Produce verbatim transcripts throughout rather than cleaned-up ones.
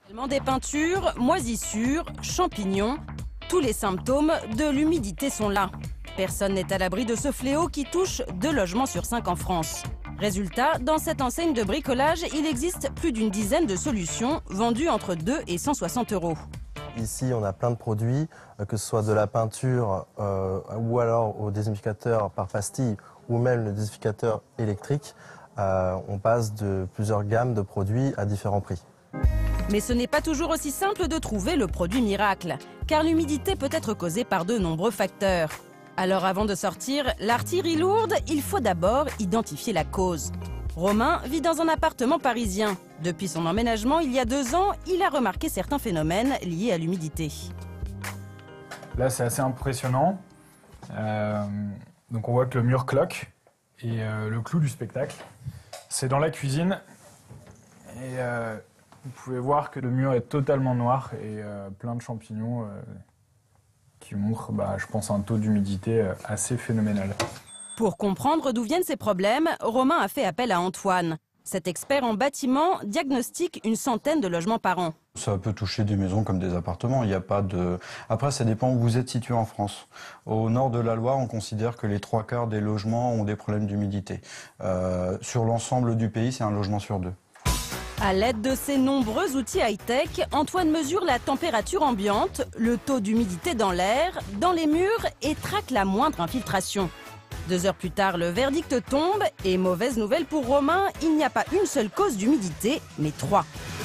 Des peintures, moisissures, champignons, tous les symptômes de l'humidité sont là. Personne n'est à l'abri de ce fléau qui touche deux logements sur cinq en France. Résultat, dans cette enseigne de bricolage, il existe plus d'une dizaine de solutions vendues entre deux et cent soixante euros. Ici, on a plein de produits, que ce soit de la peinture euh, ou alors au désinfectateur par pastille ou même le désinfectateur électrique. Euh, on passe de plusieurs gammes de produits à différents prix. Mais ce n'est pas toujours aussi simple de trouver le produit miracle, car l'humidité peut être causée par de nombreux facteurs. Alors avant de sortir l'artillerie lourde, il faut d'abord identifier la cause. Romain vit dans un appartement parisien. Depuis son emménagement il y a deux ans, il a remarqué certains phénomènes liés à l'humidité. Là c'est assez impressionnant. Euh, donc on voit que le mur cloque et euh, le clou du spectacle, c'est dans la cuisine. Et euh, vous pouvez voir que le mur est totalement noir et euh, plein de champignons euh, qui montrent, bah, je pense, un taux d'humidité euh, assez phénoménal. Pour comprendre d'où viennent ces problèmes, Romain a fait appel à Antoine. Cet expert en bâtiment diagnostique une centaine de logements par an. Ça peut toucher des maisons comme des appartements. Il n'y a pas de... Après, ça dépend où vous êtes situé en France. Au nord de la Loire, on considère que les trois quarts des logements ont des problèmes d'humidité. Euh, sur l'ensemble du pays, c'est un logement sur deux. À l'aide de ces nombreux outils high-tech, Antoine mesure la température ambiante, le taux d'humidité dans l'air, dans les murs et traque la moindre infiltration. Deux heures plus tard, le verdict tombe et mauvaise nouvelle pour Romain, il n'y a pas une seule cause d'humidité, mais trois.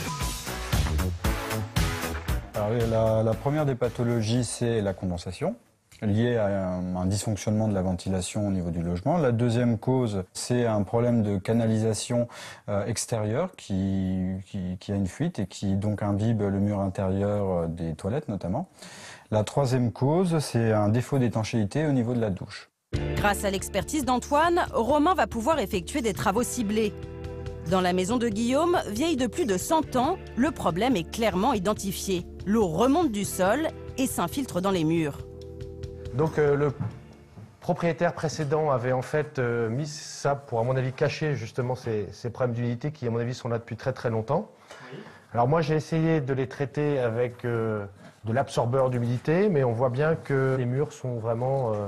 Alors, la, la première des pathologies, c'est la condensation, liée à un, un dysfonctionnement de la ventilation au niveau du logement. La deuxième cause, c'est un problème de canalisation euh, extérieure qui, qui, qui a une fuite et qui donc imbibe le mur intérieur des toilettes notamment. La troisième cause, c'est un défaut d'étanchéité au niveau de la douche. Grâce à l'expertise d'Antoine, Romain va pouvoir effectuer des travaux ciblés. Dans la maison de Guillaume, vieille de plus de cent ans, le problème est clairement identifié. L'eau remonte du sol et s'infiltre dans les murs. Donc euh, le propriétaire précédent avait en fait euh, mis ça pour, à mon avis, cacher justement ces, ces problèmes d'humidité qui, à mon avis, sont là depuis très très longtemps. Oui. Alors moi, j'ai essayé de les traiter avec euh, de l'absorbeur d'humidité, mais on voit bien que les murs sont vraiment... Euh,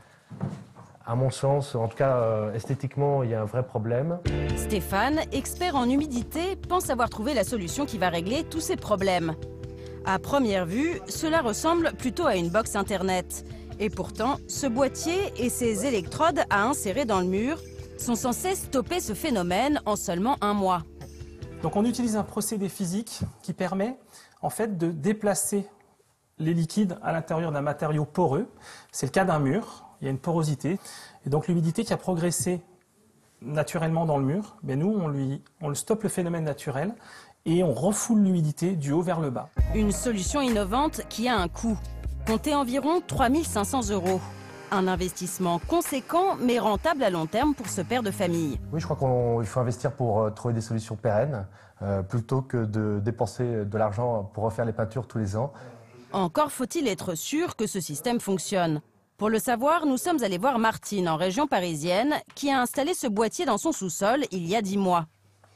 À mon sens, en tout cas euh, esthétiquement, il y a un vrai problème. Stéphane, expert en humidité, pense avoir trouvé la solution qui va régler tous ces problèmes. À première vue, cela ressemble plutôt à une box internet. Et pourtant, ce boîtier et ses électrodes à insérer dans le mur sont censés stopper ce phénomène en seulement un mois. Donc on utilise un procédé physique qui permet en fait de déplacer les liquides à l'intérieur d'un matériau poreux. C'est le cas d'un mur. Il y a une porosité. Et donc l'humidité qui a progressé naturellement dans le mur, mais nous, on, lui, on le stoppe le phénomène naturel et on refoule l'humidité du haut vers le bas. Une solution innovante qui a un coût. Comptez environ trois mille cinq cents euros. Un investissement conséquent mais rentable à long terme pour ce père de famille. Oui, je crois qu'il faut investir pour euh, trouver des solutions pérennes euh, plutôt que de dépenser de l'argent pour refaire les peintures tous les ans. Encore faut-il être sûr que ce système fonctionne. Pour le savoir, nous sommes allés voir Martine, en région parisienne, qui a installé ce boîtier dans son sous-sol il y a dix mois.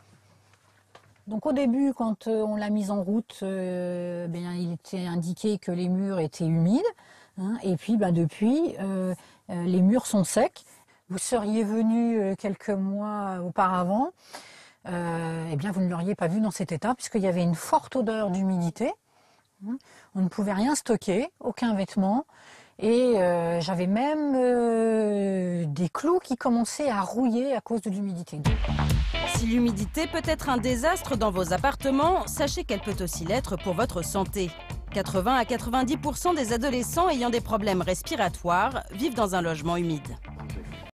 Donc au début, quand on l'a mise en route, euh, bien, il était indiqué que les murs étaient humides. Hein, et puis ben, depuis, euh, euh, les murs sont secs. Vous seriez venu quelques mois auparavant, euh, eh bien, vous ne l'auriez pas vu dans cet état, puisqu'il y avait une forte odeur d'humidité. Hein, on ne pouvait rien stocker, aucun vêtement. Et euh, j'avais même euh, des clous qui commençaient à rouiller à cause de l'humidité. Si l'humidité peut être un désastre dans vos appartements, sachez qu'elle peut aussi l'être pour votre santé. quatre-vingts à quatre-vingt-dix pour cent des adolescents ayant des problèmes respiratoires vivent dans un logement humide.